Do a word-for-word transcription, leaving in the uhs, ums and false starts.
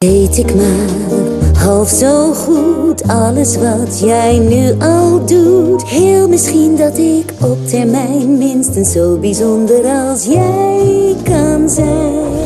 Weet ik maar half zo goed alles wat jij nu al doet. Heel misschien dat ik op termijn minstens zo bijzonder als jij kan zijn.